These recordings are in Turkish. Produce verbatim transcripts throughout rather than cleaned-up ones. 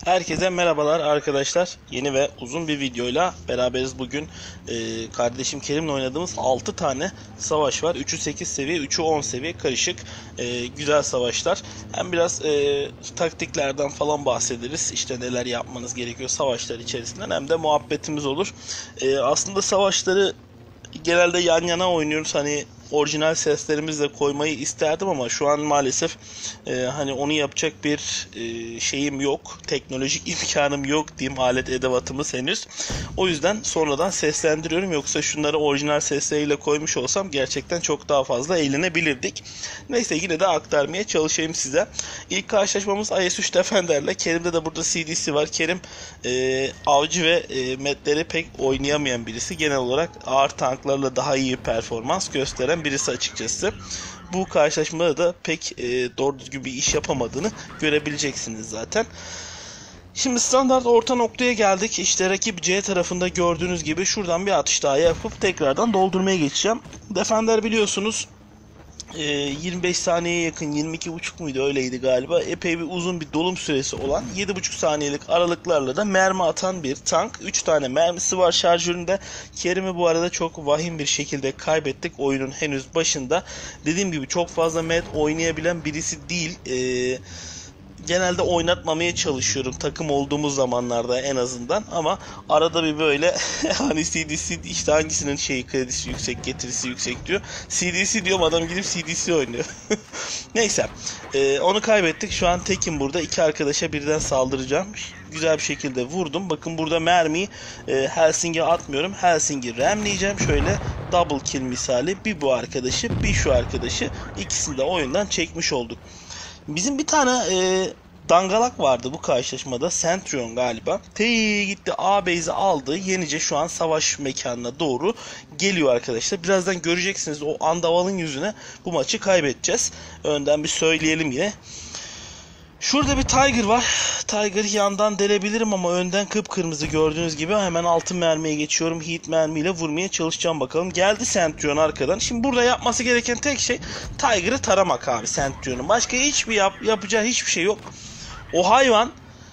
Herkese merhabalar arkadaşlar. Yeni ve uzun bir videoyla beraberiz bugün. Ee, kardeşim Kerim'le oynadığımız altı tane savaş var. üçü sekiz seviye, üçü on seviye karışık. Ee, güzel savaşlar. Hem biraz e, taktiklerden falan bahsederiz. İşte neler yapmanız gerekiyor savaşlar içerisinden. Hem de muhabbetimiz olur. Ee, aslında savaşları genelde yan yana oynuyoruz. Hani orijinal seslerimizle koymayı isterdim ama şu an maalesef e, hani onu yapacak bir e, şeyim yok. Teknolojik imkanım yok diyeyim, alet edevatımız henüz. O yüzden sonradan seslendiriyorum. Yoksa şunları orijinal sesleriyle koymuş olsam gerçekten çok daha fazla eğlenebilirdik. Neyse, yine de aktarmaya çalışayım size. İlk karşılaşmamız I S üç Defender'le. Kerim'de de burada C D'si var. Kerim e, avcı ve e, metleri pek oynayamayan birisi. Genel olarak ağır tanklarla daha iyi performans gösteren birisi açıkçası. Bu karşılaşmada da pek e, doğru düzgün bir iş yapamadığını görebileceksiniz zaten. Şimdi standart orta noktaya geldik. İşte rakip C tarafında gördüğünüz gibi şuradan bir atış daha yapıp tekrardan doldurmaya geçeceğim. Defender biliyorsunuz yirmi beş saniyeye yakın, yirmi iki buçuk muydu, öyleydi galiba. Epey bir uzun bir dolum süresi olan, yedi buçuk saniyelik aralıklarla da mermi atan bir tank. üç tane mermisi var şarjöründe. Kerim'i bu arada çok vahim bir şekilde kaybettik oyunun henüz başında. Dediğim gibi çok fazla med oynayabilen birisi değil. Eee Genelde oynatmamaya çalışıyorum takım olduğumuz zamanlarda en azından, ama arada bir böyle hani C D C işte hangisinin şeyi kredisi yüksek, getirisi yüksek diyor. C D C diyorum, adam gidip C D C oynuyor. Neyse, e, onu kaybettik. Şu an tekim burada, iki arkadaşa birden saldıracağım. Güzel bir şekilde vurdum. Bakın burada mermiyi e, Helsing'e atmıyorum. Helsing'i ramleyeceğim. Şöyle double kill misali. Bir bu arkadaşı, bir şu arkadaşı. İkisini de oyundan çekmiş olduk. Bizim bir tane e, dangalak vardı bu karşılaşmada. Centurion galiba. Tey gitti, A base'i aldı. Yenice şu an savaş mekanına doğru geliyor arkadaşlar. Birazdan göreceksiniz, o andavalın yüzüne bu maçı kaybedeceğiz. Önden bir söyleyelim yine. Şurada bir Tiger var. Tiger yandan delebilirim ama önden kıpkırmızı gördüğünüz gibi. Hemen altın mermiye geçiyorum. Heat mermiyle vurmaya çalışacağım bakalım. Geldi Centurion arkadan. Şimdi burada yapması gereken tek şey Tiger'ı taramak abi, Centurion'un. Başka hiçbir yap yapacağı hiçbir şey yok. O hayvan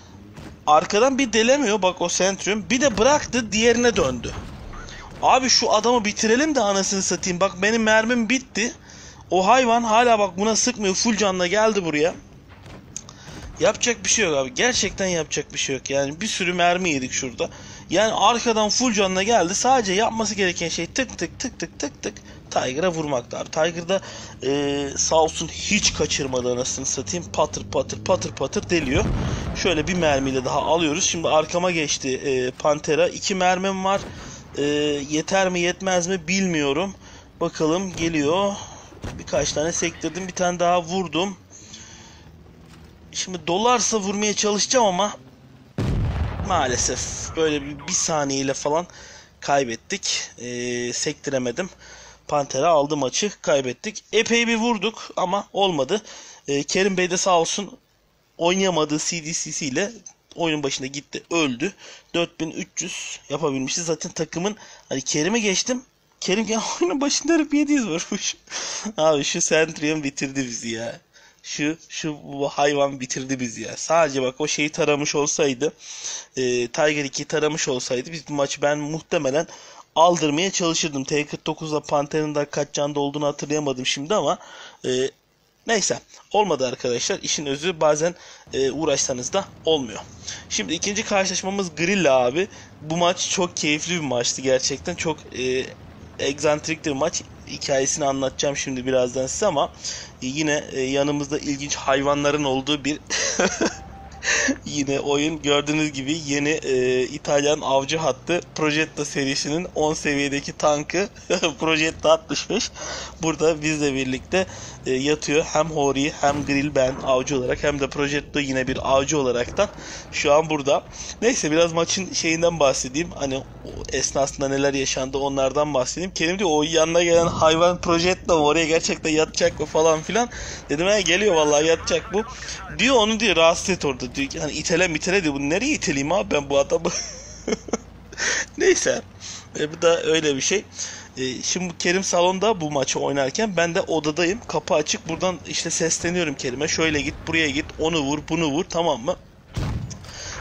arkadan bir delemiyor bak, o Centurion. Bir de bıraktı, diğerine döndü. Abi şu adamı bitirelim de anasını satayım. Bak benim mermim bitti. O hayvan hala bak buna sıkmıyor. Full canla geldi buraya. Yapacak bir şey yok abi. Gerçekten yapacak bir şey yok. Yani bir sürü mermi yedik şurada. Yani arkadan full canına geldi. Sadece yapması gereken şey tık tık tık tık tık tık Tiger'a vurmaktı abi. Tiger'da e, sağ olsun hiç kaçırmadı anasını satayım. Patır patır patır patır deliyor. Şöyle bir mermiyle daha alıyoruz. Şimdi arkama geçti e, Pantera. İki mermim var. E, yeter mi yetmez mi bilmiyorum. Bakalım, geliyor. Birkaç tane sektirdim. Bir tane daha vurdum. Şimdi dolarsa vurmaya çalışacağım ama maalesef böyle bir, bir saniyeyle falan kaybettik. Ee, sektiremedim. Pantera aldı maçı, kaybettik. Epey bir vurduk ama olmadı. Ee, Kerim Bey de sağ olsun oynayamadığı C D C ile oyunun başında gitti, öldü. dört bin üç yüz yapabilmişiz. Zaten takımın, hani Kerim'i geçtim. Kerim gene oyunun başında hep yedi yüz vurmuş. Abi şu Centurion bitirdi bizi ya. Şu şu bu hayvan bitirdi bizi ya. Sadece bak o şeyi taramış olsaydı, e, Tiger iki taramış olsaydı biz bu maçı ben muhtemelen aldırmaya çalışırdım. T kırk dokuzla Panther'ın da kaç canda olduğunu hatırlayamadım şimdi ama e, neyse, olmadı arkadaşlar. İşin özü bazen e, uğraşsanız da olmuyor. Şimdi ikinci karşılaşmamız Grilla abi. Bu maç çok keyifli bir maçtı gerçekten. Çok e, egzantrik bir maç. Hikayesini anlatacağım şimdi birazdan size ama yine yanımızda ilginç hayvanların olduğu bir yine oyun. Gördüğünüz gibi yeni e, İtalyan avcı hattı Progetto serisinin on seviyedeki tankı Progetto altmış beş burada bizle birlikte e, yatıyor. Hem Hori hem Grill, ben avcı olarak, hem de Progetto yine bir avcı olaraktan şu an burada. Neyse, biraz maçın şeyinden bahsedeyim. Hani esnasında neler yaşandı onlardan bahsedeyim. Kerim diyor o yanına gelen hayvan Progetto mu, oraya gerçekten yatacak mı falan filan. Dedim he, geliyor vallahi yatacak bu. Diyor onu diyor rahatsız et orada diyor. Hani itele mitele diyor. Bunu nereye iteleyim abi ben bu adamı? Neyse. E, bu da öyle bir şey. E, şimdi Kerim salonda bu maçı oynarken ben de odadayım. Kapı açık. Buradan işte sesleniyorum Kerim'e. Şöyle git, buraya git, onu vur, bunu vur, tamam mı?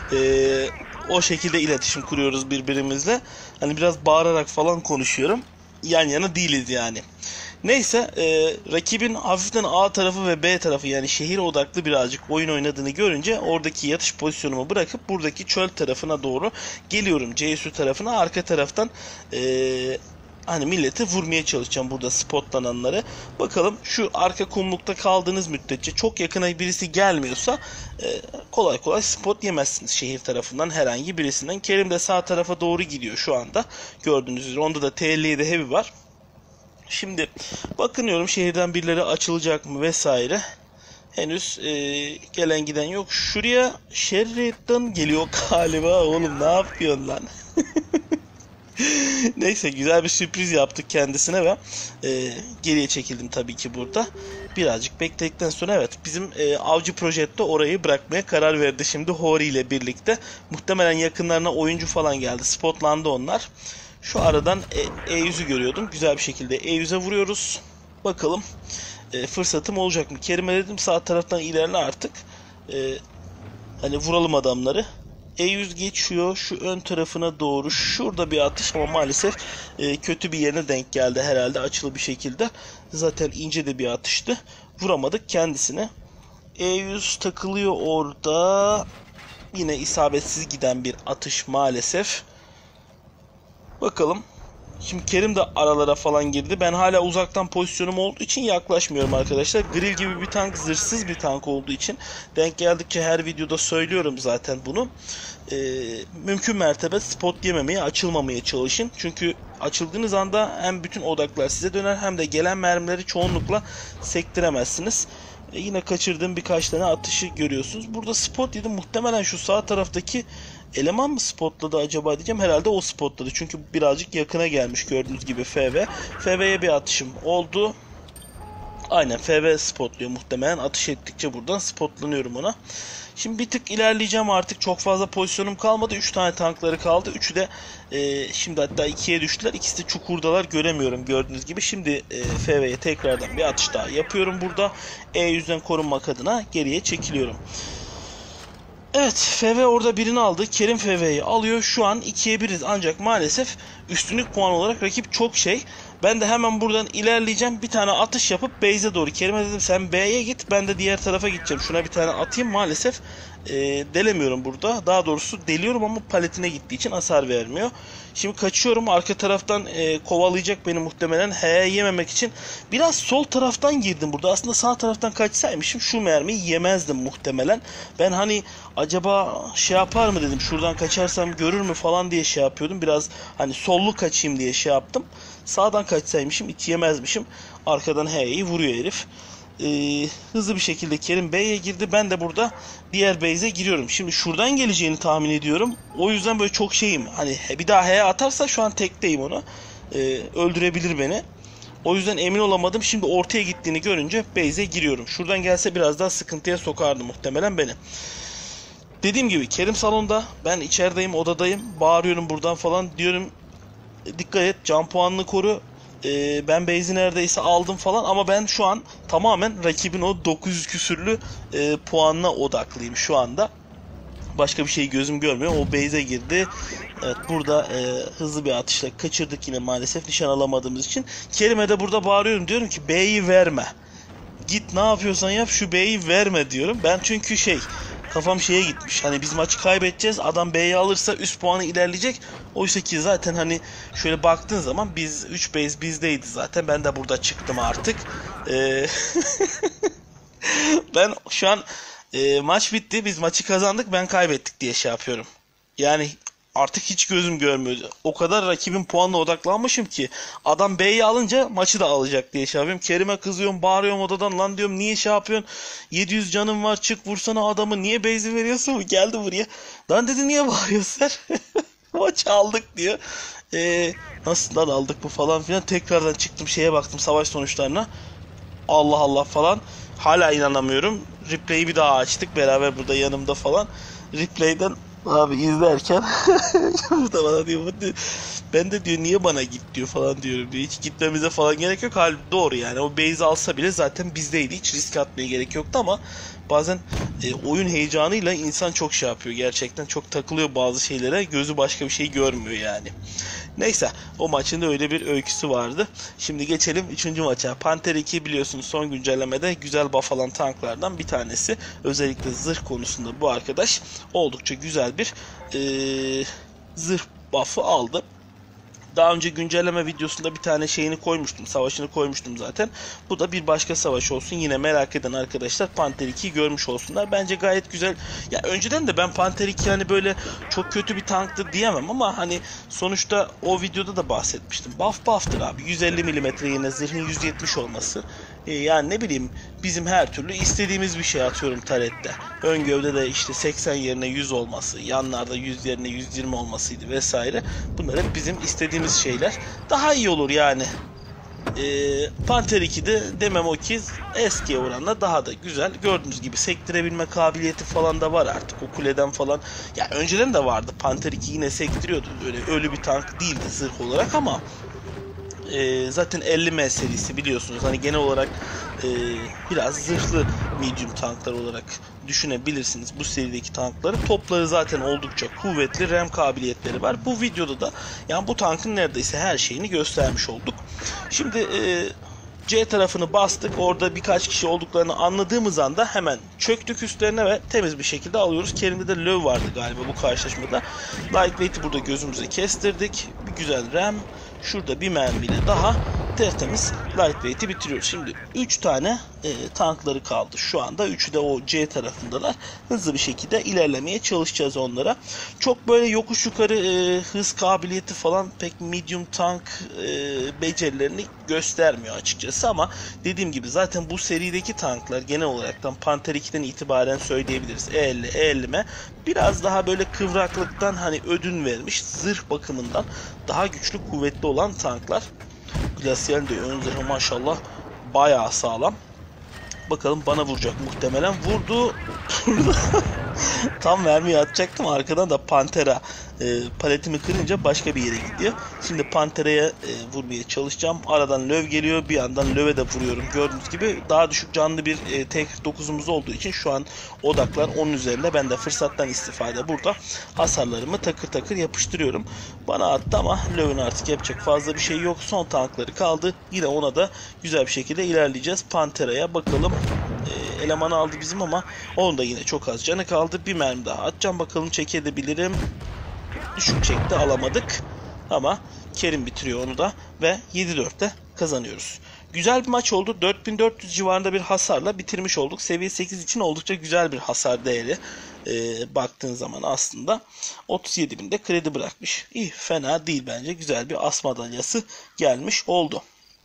Ee, o şekilde iletişim kuruyoruz birbirimizle. Hani biraz bağırarak falan konuşuyorum. Yan yana değiliz yani. Neyse, e, rakibin hafiften A tarafı ve B tarafı, yani şehir odaklı birazcık oyun oynadığını görünce oradaki yatış pozisyonumu bırakıp buradaki çöl tarafına doğru geliyorum. C S U tarafına, arka taraftan e, hani milleti vurmaya çalışacağım burada spotlananları. Bakalım, şu arka kumlukta kaldığınız müddetçe çok yakına birisi gelmiyorsa e, kolay kolay spot yemezsiniz şehir tarafından herhangi birisinden. Kerim de sağ tarafa doğru gidiyor şu anda. Gördüğünüz üzere onda da T elli yedi Heavy var. Şimdi bakınıyorum şehirden birileri açılacak mı vesaire. Henüz e, gelen giden yok. Şuraya Sheridan geliyor galiba. Oğlum ne yapıyorsun lan? Neyse, güzel bir sürpriz yaptık kendisine ve e, geriye çekildim tabii ki burada. Birazcık bekledikten sonra evet, bizim e, avcı projette orayı bırakmaya karar verdi şimdi Hori ile birlikte. Muhtemelen yakınlarına oyuncu falan geldi. Spotlandı onlar. Şu aradan E yüzü görüyordum. Güzel bir şekilde E yüze vuruyoruz. Bakalım e, fırsatım olacak mı? Kerim'e dedim sağ taraftan ilerle artık. E, hani vuralım adamları. E yüz geçiyor şu ön tarafına doğru. Şurada bir atış ama maalesef e, kötü bir yerine denk geldi herhalde, açılı bir şekilde. Zaten ince de bir atıştı. Vuramadık kendisine. E yüz takılıyor orada. Yine isabetsiz giden bir atış maalesef. Bakalım. Şimdi Kerim de aralara falan girdi. Ben hala uzaktan pozisyonum olduğu için yaklaşmıyorum arkadaşlar. Grill gibi bir tank, zırhsız bir tank olduğu için denk geldikçe her videoda söylüyorum zaten bunu. Ee, mümkün mertebe spot yememeye, açılmamaya çalışın. Çünkü açıldığınız anda hem bütün odaklar size döner hem de gelen mermileri çoğunlukla sektiremezsiniz. Ee, yine kaçırdığım birkaç tane atışı görüyorsunuz. Burada spot yedim. Muhtemelen şu sağ taraftaki eleman mı spotladı acaba diyeceğim. Herhalde o spotladı. Çünkü birazcık yakına gelmiş gördüğünüz gibi F V. F V'ye bir atışım oldu. Aynen, F V spotluyor muhtemelen. Atış ettikçe buradan spotlanıyorum ona. Şimdi bir tık ilerleyeceğim artık. Çok fazla pozisyonum kalmadı. üç tane tankları kaldı. üçü de e, şimdi hatta ikiye düştüler. İkisi de çukurdalar. Göremiyorum gördüğünüz gibi. Şimdi e, F V'ye tekrardan bir atış daha yapıyorum burada. E yüzden korunmak adına geriye çekiliyorum. Evet, F V orada birini aldı. Kerim F V'yi alıyor. Şu an ikiye biriz. Ancak maalesef üstünlük puan olarak rakip çok şey. Ben de hemen buradan ilerleyeceğim. Bir tane atış yapıp base'e doğru. Kerim'e dedim sen B'ye git. Ben de diğer tarafa gideceğim. Şuna bir tane atayım. Maalesef e, delemiyorum burada. Daha doğrusu deliyorum ama paletine gittiği için hasar vermiyor. Şimdi kaçıyorum. Arka taraftan e, kovalayacak beni muhtemelen. H'ye yememek için. Biraz sol taraftan girdim burada. Aslında sağ taraftan kaçsaymışım şu mermiyi yemezdim muhtemelen. Ben hani acaba şey yapar mı dedim. Şuradan kaçarsam görür mü falan diye şey yapıyordum. Biraz hani sollu kaçayım diye şey yaptım. Sağdan kaçsaymışım hiç yemezmişim. Arkadan H'yi vuruyor herif. Ee, hızlı bir şekilde Kerim B'ye girdi. Ben de burada diğer base'e giriyorum. Şimdi şuradan geleceğini tahmin ediyorum. O yüzden böyle çok şeyim. Hani bir daha H'ye atarsa şu an tekteyim onu. Ee, öldürebilir beni. O yüzden emin olamadım. Şimdi ortaya gittiğini görünce base'e giriyorum. Şuradan gelse biraz daha sıkıntıya sokardı muhtemelen beni. Dediğim gibi Kerim salonda. Ben içerideyim, odadayım. Bağırıyorum buradan falan. Diyorum dikkat et, can puanını koru. Ee, ben base'i neredeyse aldım falan ama ben şu an tamamen rakibin o dokuz yüz küsürlü e, puanına odaklıyım şu anda. Başka bir şey gözüm görmüyor. O base'e girdi. Evet, burada e, hızlı bir atışla kaçırdık yine maalesef nişan alamadığımız için. Kerim'e de burada bağırıyorum. Diyorum ki B'yi verme. Git ne yapıyorsan yap, şu B'yi verme diyorum. Ben çünkü şey, kafam şeye gitmiş. Hani biz maçı kaybedeceğiz. Adam B'yi alırsa üst puanı ilerleyecek. Oysa ki zaten hani şöyle baktığın zaman biz üç base bizdeydi zaten. Ben de burada çıktım artık. Ee, ben şu an e, maç bitti. Biz maçı kazandık. Ben kaybettik diye şey yapıyorum. Yani artık hiç gözüm görmüyor. O kadar rakibin puanına odaklanmışım ki adam B'yi alınca maçı da alacak diye şey yapıyorum. Kerim'e kızıyorum, bağırıyorum odadan. Lan diyorum niye şey yapıyorsun? yedi yüz canım var, çık vursana adamı. Niye base'i veriyorsun? Geldi buraya. Lan dedi niye bağırıyorsun sen? Maçı aldık diyor. Ee, nasıl lan aldık bu falan filan. Tekrardan çıktım şeye baktım savaş sonuçlarına. Allah Allah falan. Hala inanamıyorum. Replay'i bir daha açtık beraber burada yanımda falan. Replay'den abi izlerken bu da bana diyor, ben de diyor niye bana git diyor falan diyorum diyor. Hiç gitmemize falan gerek yok. Halbuki doğru yani. O base alsa bile zaten bizdeydi. Hiç risk atmaya gerek yoktu ama bazen e, oyun heyecanıyla insan çok şey yapıyor. Gerçekten çok takılıyor bazı şeylere. Gözü başka bir şey görmüyor yani. Neyse, o maçın da öyle bir öyküsü vardı. Şimdi geçelim üçüncü maça. Panther iki biliyorsunuz son güncellemede güzel buff alan tanklardan bir tanesi. Özellikle zırh konusunda bu arkadaş oldukça güzel bir ee, zırh buff'ı aldı. Daha önce güncelleme videosunda bir tane şeyini koymuştum. Savaşını koymuştum zaten. Bu da bir başka savaş olsun. Yine merak eden arkadaşlar Panther ikiyi görmüş olsunlar. Bence gayet güzel. Ya önceden de ben Panther iki hani böyle çok kötü bir tanktır diyemem ama hani sonuçta o videoda da bahsetmiştim. Buff buff'tır abi. yüz elli milimetre yine zırhın yüz yetmiş olması. Ee, yani ne bileyim bizim her türlü istediğimiz bir şey atıyorum tarette. Ön gövde de işte seksen yerine yüz olması, yanlarda yüz yerine yüz yirmi olmasıydı vesaire. Bunlar hep bizim istediğimiz şeyler. Daha iyi olur yani. Ee, Panther iki'de demem o ki eskiye oranla daha da güzel. Gördüğünüz gibi sektirebilme kabiliyeti falan da var artık o kuleden falan. Ya önceden de vardı. Panther iki yine sektiriyordu. Öyle ölü bir tank değildi zırh olarak ama e, zaten elli M serisi biliyorsunuz. Hani genel olarak e, biraz zırhlı medium tanklar olarak düşünebilirsiniz bu serideki tankları. Topları zaten oldukça kuvvetli, RAM kabiliyetleri var. Bu videoda da yani bu tankın neredeyse her şeyini göstermiş olduk. Şimdi e, C tarafını bastık. Orada birkaç kişi olduklarını anladığımız anda hemen çöktük üstlerine ve temiz bir şekilde alıyoruz. Kerim'de de löv vardı galiba bu karşılaşmada. Lightweight'i burada gözümüze kestirdik. Bir güzel RAM. Şurada bir mermiyle daha tertemiz Lightweight'i bitiriyoruz. Şimdi üç tane e, tankları kaldı. Şu anda üçü de o C tarafındalar. Hızlı bir şekilde ilerlemeye çalışacağız onlara. Çok böyle yokuş yukarı e, hız kabiliyeti falan pek medium tank e, becerilerini göstermiyor açıkçası ama dediğim gibi zaten bu serideki tanklar genel olaraktan Panther iki'den itibaren söyleyebiliriz. E elli, E elli M biraz daha böyle kıvraklıktan hani ödün vermiş, zırh bakımından daha güçlü, kuvvetli olan tanklar. Glacial de ön zırhı maşallah bayağı sağlam. Bakalım bana vuracak muhtemelen. Vurdu. Tam mermiyi atacaktım. Arkadan da Pantera e, paletimi kırınca başka bir yere gidiyor. Şimdi Pantera'ya e, vurmaya çalışacağım. Aradan löv geliyor. Bir yandan löve de vuruyorum. Gördüğünüz gibi daha düşük canlı bir e, T kırk dokuzumuz olduğu için şu an odaklar onun üzerinde. Ben de fırsattan istifade burada hasarlarımı takır takır yapıştırıyorum. Bana attı ama lövün artık yapacak fazla bir şey yok. Son tankları kaldı. Yine ona da güzel bir şekilde ilerleyeceğiz. Pantera'ya bakalım. E, elemanı aldı bizim ama onun da yine çok az canı kaldı. Bir mermi daha atacağım. Bakalım çekebilirim. Düşük çekti, alamadık. Ama Kerim bitiriyor onu da ve yedi dörtte kazanıyoruz. Güzel bir maç oldu. dört bin dört yüz civarında bir hasarla bitirmiş olduk. Seviye sekiz için oldukça güzel bir hasar değeri. E, baktığın zaman aslında otuz yedi binde kredi bırakmış. İyi, fena değil bence. Güzel bir as madalyası gelmiş oldu.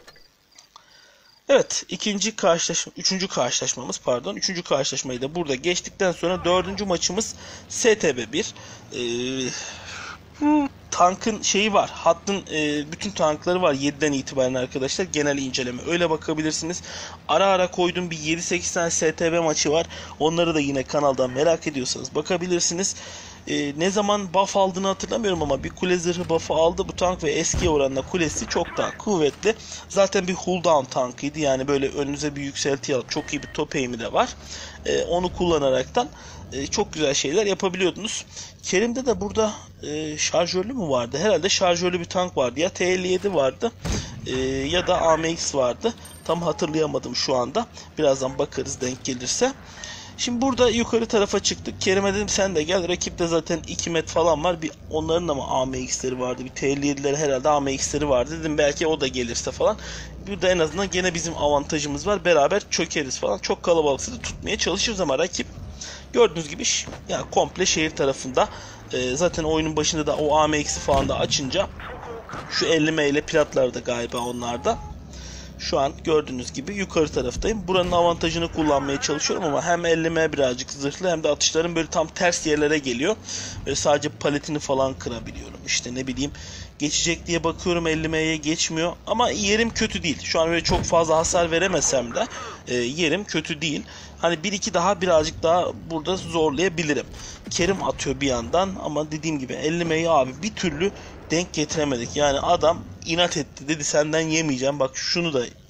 Evet, ikinci karşılaşma, üçüncü karşılaşmamız pardon, üçüncü karşılaşmayı da burada geçtikten sonra dördüncü maçımız S T B bir. Ee, tankın şeyi var, hattın e, bütün tankları var yediden itibaren arkadaşlar, genel inceleme öyle bakabilirsiniz. Ara ara koyduğum bir yedi sekiz tane S T B maçı var, onları da yine kanaldan merak ediyorsanız bakabilirsiniz. Ee, ne zaman buff aldığını hatırlamıyorum ama bir kule zırhı buff'ı aldı bu tank ve eskiye oranla kulesi çok daha kuvvetli. Zaten bir cooldown tankıydı, yani böyle önünüze bir yükselti alıp çok iyi bir top aim'i de var. Ee, onu kullanaraktan e, çok güzel şeyler yapabiliyordunuz. Kerim'de de burada e, şarjörlü mü vardı? Herhalde şarjörlü bir tank vardı. Ya T elli yedi vardı e, ya da A M X vardı. Tam hatırlayamadım şu anda. Birazdan bakarız denk gelirse. Şimdi burada yukarı tarafa çıktık. Kerim'e dedim sen de gel. Rakipte zaten iki met falan var. Bir onların ama A M X'leri vardı. Bir T elli yedileri herhalde A M X'leri vardı. Dedim belki o da gelirse falan. Burada en azından gene bizim avantajımız var. Beraber çökeriz falan. Çok kalabalıksa da tutmaya çalışırız ama rakip gördüğünüz gibi ya komple şehir tarafında. Ee, zaten oyunun başında da o A M X'i falan da açınca şu elli M ile platlar da galiba onlarda. Şu an gördüğünüz gibi yukarı taraftayım. Buranın avantajını kullanmaya çalışıyorum ama hem elli M birazcık zırhlı hem de atışlarım böyle tam ters yerlere geliyor. Böyle sadece paletini falan kırabiliyorum. İşte ne bileyim geçecek diye bakıyorum, elli M'ye geçmiyor. Ama yerim kötü değil. Şu an öyle çok fazla hasar veremesem de e, yerim kötü değil. Hani bir iki daha birazcık daha burada zorlayabilirim. Kerim atıyor bir yandan ama dediğim gibi elli M'yi abi bir türlü denk getiremedik. Yani adam inat etti, dedi senden yemeyeceğim, bak şunu da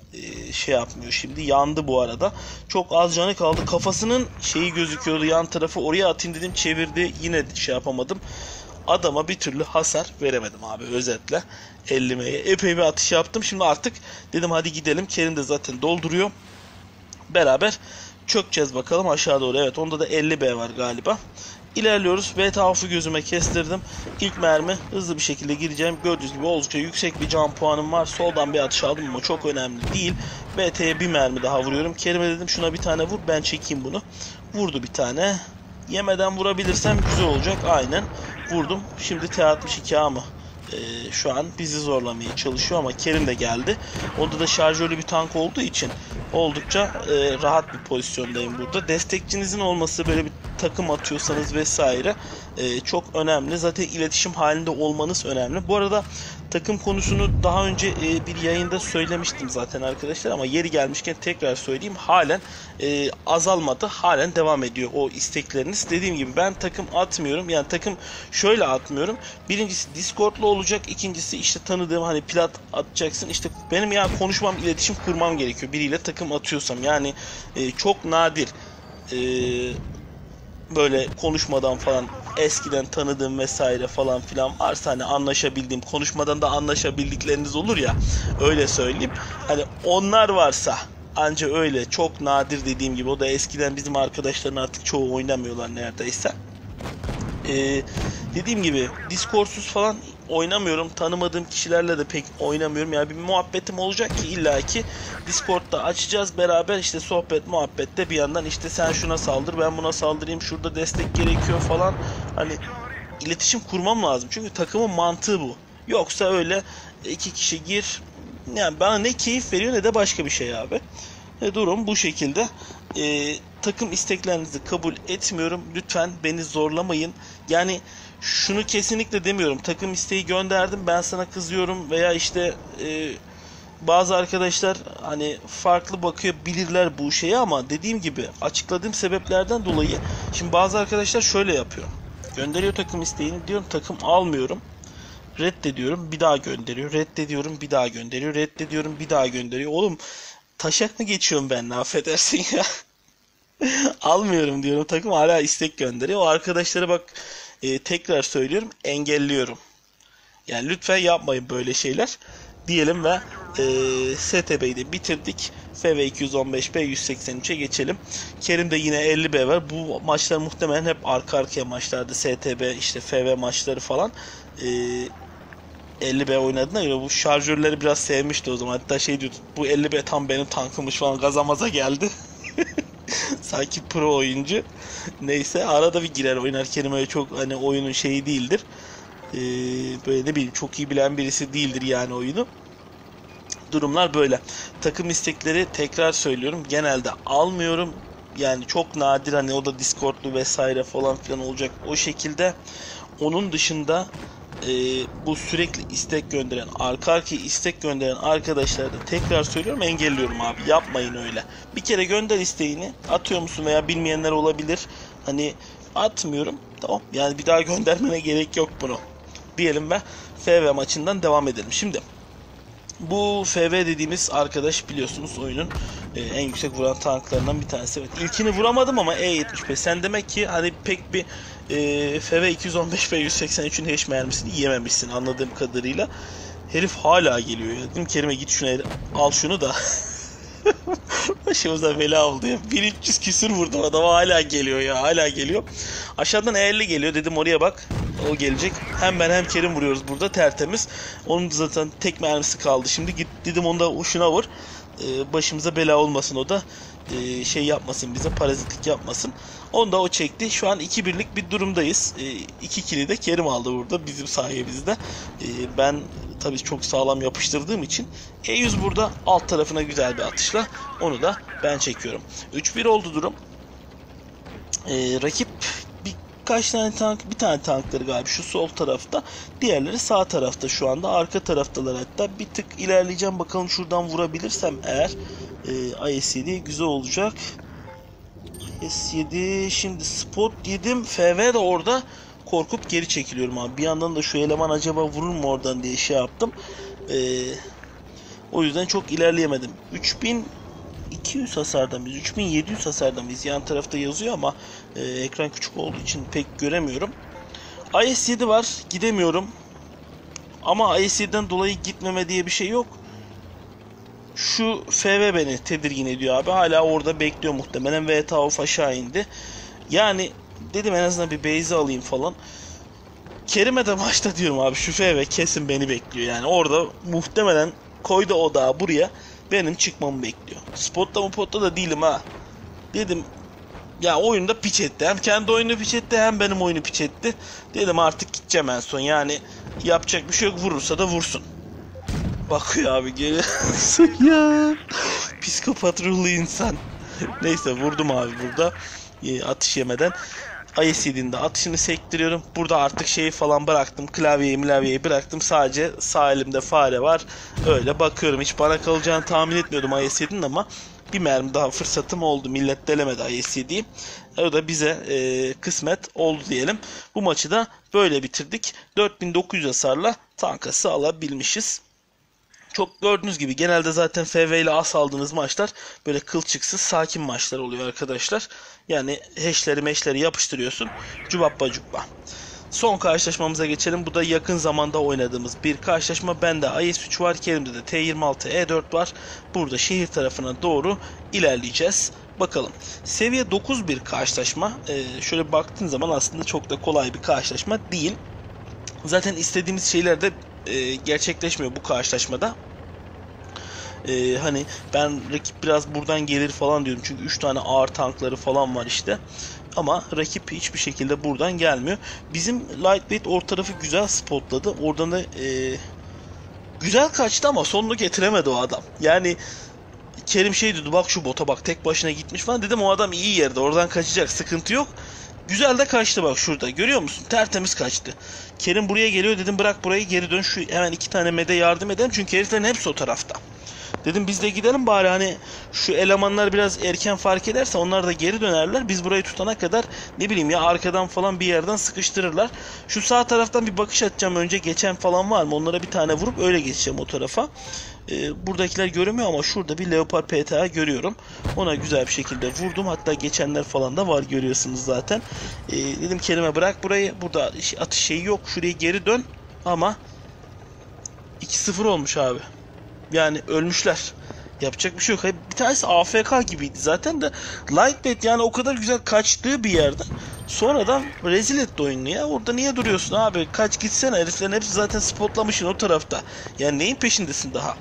e, şey yapmıyor şimdi. Yandı bu arada. Çok az canı kaldı. Kafasının şeyi gözüküyordu yan tarafı. Oraya atayım dedim, çevirdi. Yine şey yapamadım. Adama bir türlü hasar veremedim abi, özetle. ellimeye epey bir atış yaptım. Şimdi artık dedim hadi gidelim. Kerim de zaten dolduruyor. Beraber çökeceğiz bakalım aşağı doğru. Evet, onda da elli B var galiba. İlerliyoruz. B T H'ı gözüme kestirdim. İlk mermi hızlı bir şekilde gireceğim. Gördüğünüz gibi oldukça yüksek bir can puanım var. Soldan bir atış aldım ama çok önemli değil. B T'ye bir mermi daha vuruyorum. Kerim'e dedim şuna bir tane vur, ben çekeyim bunu. Vurdu bir tane. Yemeden vurabilirsem güzel olacak. Aynen vurdum. Şimdi T altmış iki A mı? Ee, şu an bizi zorlamaya çalışıyor ama Kerim de geldi. Onda da şarjörlü bir tank olduğu için oldukça e, rahat bir pozisyondayım burada. Destekçinizin olması, böyle bir takım atıyorsanız vesaire e, çok önemli. Zaten iletişim halinde olmanız önemli. Bu arada takım konusunu daha önce e, bir yayında söylemiştim zaten arkadaşlar, ama yeri gelmişken tekrar söyleyeyim. Halen e, azalmadı. Halen devam ediyor o istekleriniz. Dediğim gibi ben takım atmıyorum. Yani takım şöyle atmıyorum. Birincisi Discord'lu olacak. İkincisi işte tanıdığım, hani plat atacaksın. İşte benim ya konuşmam, iletişim kurmam gerekiyor. Biriyle takım atıyorsam. Yani e, çok nadir e, böyle konuşmadan falan eskiden tanıdığım vesaire falan filan varsa, hani anlaşabildiğim, konuşmadan da anlaşabildikleriniz olur ya, öyle söyleyeyim. Hani onlar varsa anca öyle, çok nadir dediğim gibi. O da eskiden bizim arkadaşların artık çoğu oynamıyorlar neredeyse. Ee, dediğim gibi Discord'suz falan oynamıyorum. Tanımadığım kişilerle de pek oynamıyorum. Yani bir muhabbetim olacak ki illaki Discord'da açacağız beraber, işte sohbet muhabbette bir yandan işte sen şuna saldır, ben buna saldırayım, şurada destek gerekiyor falan. Hani iletişim kurmam lazım. Çünkü takımın mantığı bu. Yoksa öyle iki kişi gir, yani bana ne keyif veriyor ne de başka bir şey abi. E, durum bu şekilde. E, takım isteklerinizi kabul etmiyorum. Lütfen beni zorlamayın. Yani şunu kesinlikle demiyorum. Takım isteği gönderdim, ben sana kızıyorum veya işte e, bazı arkadaşlar hani farklı bakıyor, bilirler bu şeyi, ama dediğim gibi açıkladığım sebeplerden dolayı şimdi bazı arkadaşlar şöyle yapıyor. Gönderiyor takım isteğini, diyorum takım almıyorum. Reddediyorum, bir daha gönderiyor. Reddediyorum, bir daha gönderiyor. Reddediyorum, bir daha gönderiyor. Oğlum taşak mı geçiyorum ben, ne affedersin ya. Almıyorum diyorum, takım hala istek gönderiyor. O arkadaşlara bak, e, tekrar söylüyorum, engelliyorum. Yani lütfen yapmayın böyle şeyler diyelim ve e, S T B'yi de bitirdik. F V iki yüz on beş B yüz seksen üçe geçelim. Kerim de yine elli B var. Bu maçlar muhtemelen hep arka arkaya maçlardı. S T B işte F V maçları falan. E, elli B oynadığına göre bu şarjörleri biraz sevmişti o zaman. Hatta şey diyordu, bu elli B tam benim tankımış falan, gazamaza geldi. Sanki pro oyuncu. Neyse, arada bir girer oynar. Kerim öyle çok hani oyunun şeyi değildir. Ee, böyle ne bileyim, çok iyi bilen birisi değildir yani oyunu. Durumlar böyle. Takım istekleri, tekrar söylüyorum, genelde almıyorum. Yani çok nadir, hani o da Discord'lu vesaire falan filan olacak o şekilde. Onun dışında e, bu sürekli istek gönderen, arka arkaya istek gönderen arkadaşları da tekrar söylüyorum, engelliyorum abi. Yapmayın öyle. Bir kere gönder isteğini, atıyor musun veya bilmeyenler olabilir. Hani atmıyorum, tamam, yani bir daha göndermene gerek yok bunu diyelim ve F V maçından devam edelim. Şimdi bu F V dediğimiz arkadaş biliyorsunuz oyunun e, en yüksek vuran tanklarından bir tanesi. Evet, ilkini vuramadım ama E yetmiş beş. Sen demek ki hani pek bir e, F V iki yüz on beş ve yüz seksen üçün H mermisini yememişsin anladığım kadarıyla. Herif hala geliyor ya. Dedim Kerim'e git şuna al şunu da. Başımıza bela oldu ya. bin üç yüz küsür vurdum adama, hala geliyor ya, hala geliyor. Aşağıdan E elli geliyor, dedim oraya bak, o gelecek. Hem ben hem Kerim vuruyoruz burada, tertemiz. Onun zaten tek mermisi kaldı. Şimdi git dedim onu da şuna vur. Ee, başımıza bela olmasın, o da ee, şey yapmasın, bize parazitlik yapmasın. Onu da o çekti. Şu an iki birlik bir durumdayız. E, iki kili de Kerim aldı burada bizim sayemizde. E, ben tabii çok sağlam yapıştırdığım için E yüz burada alt tarafına güzel bir atışla onu da ben çekiyorum. üç bir oldu durum. E, rakip birkaç tane tank, bir tane tankları galiba şu sol tarafta, diğerleri sağ tarafta, şu anda arka taraftalar. Hatta bir tık ilerleyeceğim, bakalım şuradan vurabilirsem eğer e, I S yedi güzel olacak. S yedi, şimdi spot yedim, F V de orada, korkup geri çekiliyorum abi. Bir yandan da şu eleman acaba vurur mu oradan diye şey yaptım. Ee, O yüzden çok ilerleyemedim. üç bin iki yüz hasarda mıyız? üç bin yedi yüz hasarda mıyız? Yan tarafta yazıyor ama e, ekran küçük olduğu için pek göremiyorum. I S yedi var. Gidemiyorum. Ama I S yedi'den dolayı gitmeme diye bir şey yok. Şu F V beni tedirgin ediyor abi. Hala orada bekliyor muhtemelen. V T A of aşağı indi. Yani dedim en azından bir base'i alayım falan. Kerim'e de başta diyorum abi, şu F V kesin beni bekliyor. Yani orada muhtemelen koydu odağı buraya. Benim çıkmamı bekliyor. Spotta mı potta da değilim ha. Dedim ya, oyunda piç etti. Hem kendi oyunu piç etti hem benim oyunu piç etti. Dedim artık gideceğim en son. Yani yapacak bir şey yok. Vurursa da vursun. Bakıyor abi geliyor. Ya. Psikopat ruhlu insan. Neyse vurdum abi burada. Atış yemeden. I S yedi'nin de atışını sektiriyorum. Burada artık şeyi falan bıraktım. Klavyeyi mlavyeyi bıraktım. Sadece sağ elimde fare var. Öyle bakıyorum. Hiç bana kalacağını tahmin etmiyordum I S yedi'nin ama bir mermi daha fırsatım oldu. Millet delemedi I S yedi'yi. O da bize e, kısmet oldu diyelim. Bu maçı da böyle bitirdik. dört bin dokuz yüz hasarla tankası alabilmişiz. Çok gördüğünüz gibi genelde zaten F V ile as aldığınız maçlar böyle kılçıksız sakin maçlar oluyor arkadaşlar. Yani heşleri meşleri yapıştırıyorsun. Cubappa cubba. Son karşılaşmamıza geçelim. Bu da yakın zamanda oynadığımız bir karşılaşma. Bende I S üç var. Kerim'de de T yirmi altı E dört var. Burada şehir tarafına doğru ilerleyeceğiz. Bakalım. Seviye dokuz bir karşılaşma. Ee, şöyle baktığın zaman aslında çok da kolay bir karşılaşma değil. Zaten istediğimiz şeyler de e, gerçekleşmiyor bu karşılaşmada. Ee, hani ben rakip biraz buradan gelir falan diyorum. Çünkü üç tane ağır tankları falan var işte. Ama rakip hiçbir şekilde buradan gelmiyor. Bizim lightweight orta tarafı güzel spotladı. Oradan da e, güzel kaçtı ama sonunu getiremedi o adam. Yani Kerim şey dedi, bak şu bota bak tek başına gitmiş falan, dedim o adam iyi yerde, oradan kaçacak, sıkıntı yok. Güzel de kaçtı bak şurada, görüyor musun? Tertemiz kaçtı. Kerim buraya geliyor, dedim bırak burayı, geri dön, şu hemen iki tane mede yardım edelim çünkü heriflerin hepsi o tarafta. Dedim biz de gidelim bari, hani şu elemanlar biraz erken fark ederse onlar da geri dönerler. Biz burayı tutana kadar ne bileyim ya, arkadan falan bir yerden sıkıştırırlar. Şu sağ taraftan bir bakış atacağım önce, geçen falan var mı? Onlara bir tane vurup öyle geçeceğim o tarafa. Ee, buradakiler görünmüyor ama şurada bir Leopard P T A görüyorum. Ona güzel bir şekilde vurdum. Hatta geçenler falan da var, görüyorsunuz zaten. Ee, dedim Kerim'e bırak burayı. Burada atış şeyi yok. Şuraya geri dön. Ama iki sıfır olmuş abi. Yani ölmüşler. Yapacak bir şey yok. Bir tanesi A F K gibiydi zaten de. Lightweight yani o kadar güzel kaçtığı bir yerden sonradan rezil etti oyunu ya. Orada niye duruyorsun abi? Kaç gitsene, heriflerin hepsi zaten spotlamışsın o tarafta. Yani neyin peşindesin daha?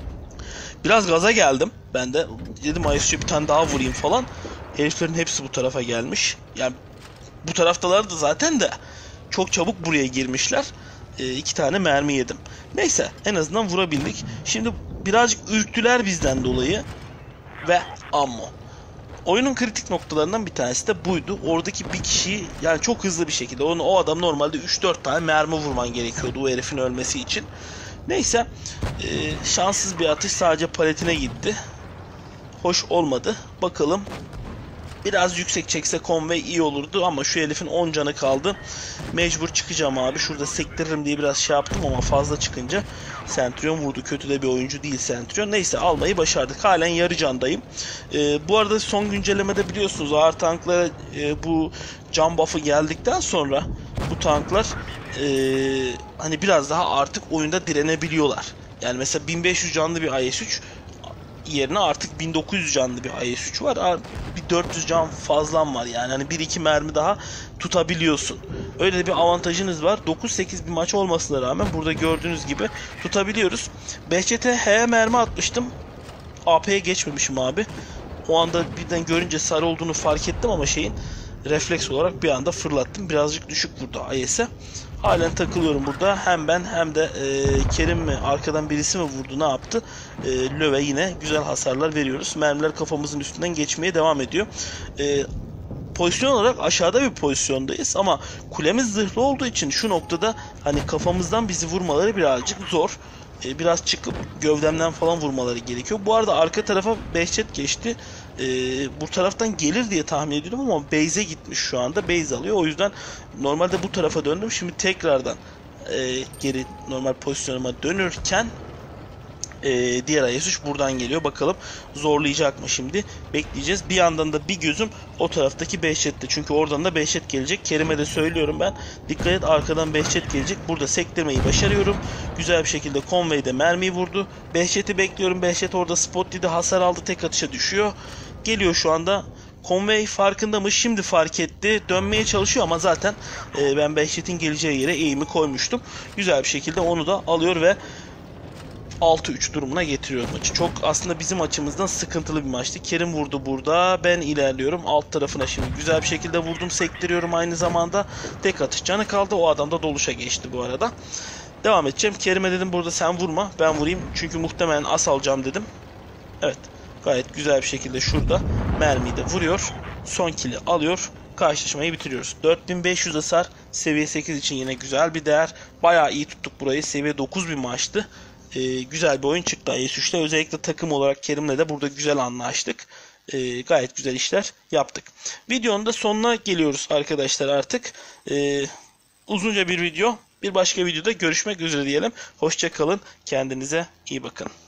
Biraz gaza geldim. Ben de dedim I S C'ye bir tane daha vurayım falan. Heriflerin hepsi bu tarafa gelmiş. Yani bu taraftalar da zaten de çok çabuk buraya girmişler. E, iki tane mermi yedim. Neyse en azından vurabildik. Şimdi birazcık ürktüler bizden dolayı. Ve ammo. Oyunun kritik noktalarından bir tanesi de buydu. Oradaki bir kişiyi yani çok hızlı bir şekilde, onu, o adam normalde üç dört tane mermi vurman gerekiyordu o herifin ölmesi için. Neyse e, şanssız bir atış, sadece paletine gitti. Hoş olmadı. Bakalım. Biraz yüksek çekse Conway iyi olurdu ama şu herifin on canı kaldı. Mecbur çıkacağım abi. Şurada sektiririm diye biraz şey yaptım ama fazla çıkınca Centurion vurdu. Kötü de bir oyuncu değil Centurion. Neyse almayı başardık. Halen yarı candayım. Ee, bu arada son güncellemede biliyorsunuz ağır tanklara e, bu can buff'ı geldikten sonra bu tanklar e, hani biraz daha artık oyunda direnebiliyorlar. Yani mesela bin beş yüz canlı bir I S üç yerine artık bin dokuz yüz canlı bir I S üç var. Bir dört yüz can fazlan var yani. Hani bir iki mermi daha tutabiliyorsun. Öyle de bir avantajınız var. dokuz sekiz bir maç olmasına rağmen burada gördüğünüz gibi tutabiliyoruz. Behçet'e H mermi atmıştım. A P'ye geçmemişim abi. O anda birden görünce sarı olduğunu fark ettim ama şeyin refleks olarak bir anda fırlattım. Birazcık düşük vurdu I S'e. Halen takılıyorum burada. Hem ben hem de e, Kerim mi, arkadan birisi mi vurdu, ne yaptı? E, Löve yine güzel hasarlar veriyoruz. Mermiler kafamızın üstünden geçmeye devam ediyor. E, pozisyon olarak aşağıda bir pozisyondayız ama kulemiz zırhlı olduğu için şu noktada hani kafamızdan bizi vurmaları birazcık zor. E, biraz çıkıp gövdemden falan vurmaları gerekiyor. Bu arada arka tarafa Behçet geçti. Ee, bu taraftan gelir diye tahmin ediyordum ama base'e gitmiş şu anda. Base alıyor. O yüzden normalde bu tarafa döndüm. Şimdi tekrardan e, geri normal pozisyonuma dönürken Ee, diğer A S üç buradan geliyor. Bakalım zorlayacak mı şimdi? Bekleyeceğiz. Bir yandan da bir gözüm o taraftaki Behçet'te. Çünkü oradan da Behçet gelecek. Kerim'e de söylüyorum ben. Dikkat et, arkadan Behçet gelecek. Burada sektirmeyi başarıyorum. Güzel bir şekilde Conway'de mermiyi vurdu. Behçet'i bekliyorum. Behçet orada spot dedi. Hasar aldı. Tek atışa düşüyor. Geliyor şu anda. Conway farkında mı? Şimdi fark etti. Dönmeye çalışıyor ama zaten e, ben Behçet'in geleceği yere eğimi koymuştum. Güzel bir şekilde onu da alıyor ve altı üç durumuna getiriyor maçı. Çok aslında bizim açımızdan sıkıntılı bir maçtı. Kerim vurdu burada. Ben ilerliyorum. Alt tarafına şimdi güzel bir şekilde vurdum. Sektiriyorum aynı zamanda. Tek atış canı kaldı. O adam da doluşa geçti bu arada. Devam edeceğim. Kerim'e dedim burada sen vurma. Ben vurayım. Çünkü muhtemelen as alacağım dedim. Evet. Gayet güzel bir şekilde şurada mermiyi de vuruyor. Son kill'i alıyor. Karşılaşmayı bitiriyoruz. dört bin beş yüz hasar. Seviye sekiz için yine güzel bir değer. Bayağı iyi tuttuk burayı. Seviye dokuz bir maçtı. Ee, güzel bir oyun çıktı A S üçte. Özellikle takım olarak Kerim'le de burada güzel anlaştık. Ee, gayet güzel işler yaptık. Videonun da sonuna geliyoruz arkadaşlar artık. Ee, uzunca bir video. Bir başka videoda görüşmek üzere diyelim. Hoşça kalın. Kendinize iyi bakın.